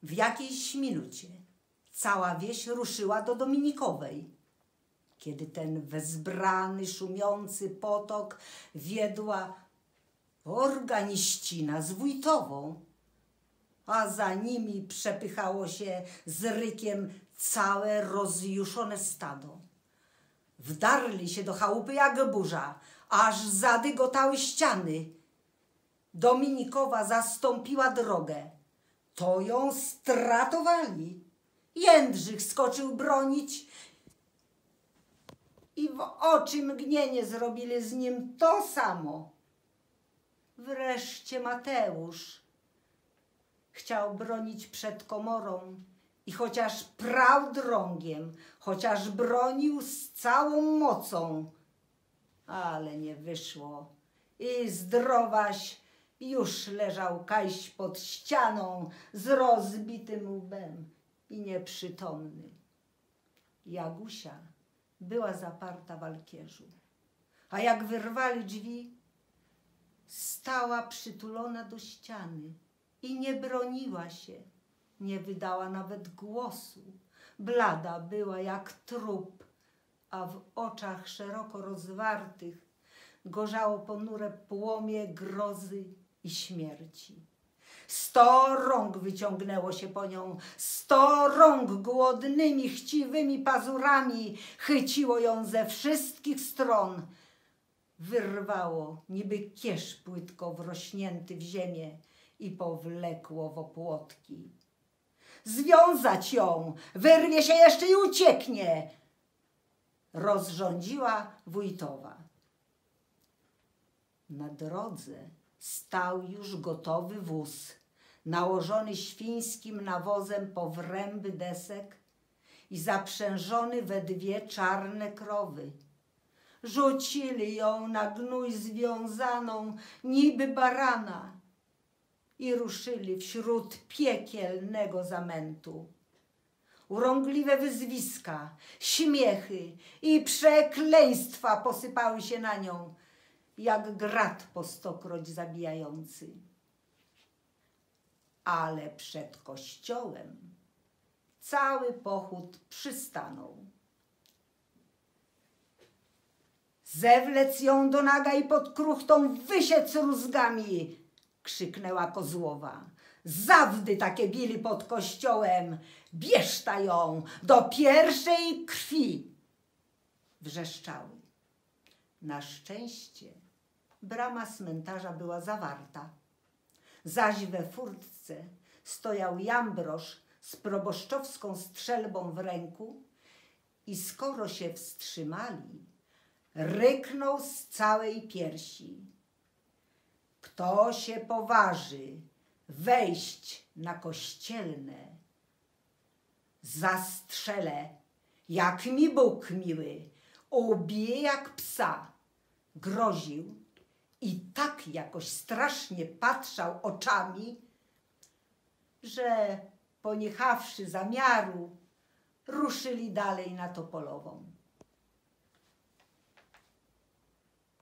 W jakiejś minucie cała wieś ruszyła do Dominikowej, kiedy ten wezbrany, szumiący potok wiedła organiścina z Wójtową, a za nimi przepychało się z rykiem całe rozjuszone stado. Wdarli się do chałupy jak burza, aż zadygotały ściany. Dominikowa zastąpiła drogę. To ją stratowali. Jędrzych skoczył bronić i w oczy mgnienie zrobili z nim to samo. Wreszcie Mateusz chciał bronić przed komorą i chociaż prał drągiem, chociaż bronił z całą mocą, ale nie wyszło i zdrowaś już leżał Kajś pod ścianą z rozbitym łbem i nieprzytomny. Jagusia była zaparta w alkierzu, a jak wyrwali drzwi, stała przytulona do ściany i nie broniła się, nie wydała nawet głosu. Blada była jak trup, a w oczach szeroko rozwartych gorzało ponure płomie grozy i śmierci. 100 rąk wyciągnęło się po nią, 100 rąk głodnymi, chciwymi pazurami chyciło ją ze wszystkich stron. Wyrwało niby kież płytko wrośnięty w ziemię i powlekło w opłotki. Związać ją, wyrwie się jeszcze i ucieknie, rozrządziła Wójtowa. Na drodze stał już gotowy wóz, nałożony świńskim nawozem po wręby desek i zaprzężony we 2 czarne krowy. Rzucili ją na gnój związaną, niby barana, i ruszyli wśród piekielnego zamętu. Urągliwe wyzwiska, śmiechy i przekleństwa posypały się na nią, jak grat po 100-kroć zabijający. Ale przed kościołem cały pochód przystanął. Zewlec ją do naga i pod kruchtą wysiec rózgami, krzyknęła Kozłowa. Zawdy takie bili pod kościołem, bierzta ją do pierwszej krwi, wrzeszczały. Na szczęście brama cmentarza była zawarta, zaś we furtce stojał Jambrosz z proboszczowską strzelbą w ręku i skoro się wstrzymali, ryknął z całej piersi. Kto się poważy wejść na kościelne, zastrzelę, jak mi Bóg miły, ubiję jak psa. Groził i tak jakoś strasznie patrzał oczami, że poniechawszy zamiaru, ruszyli dalej na Topolową.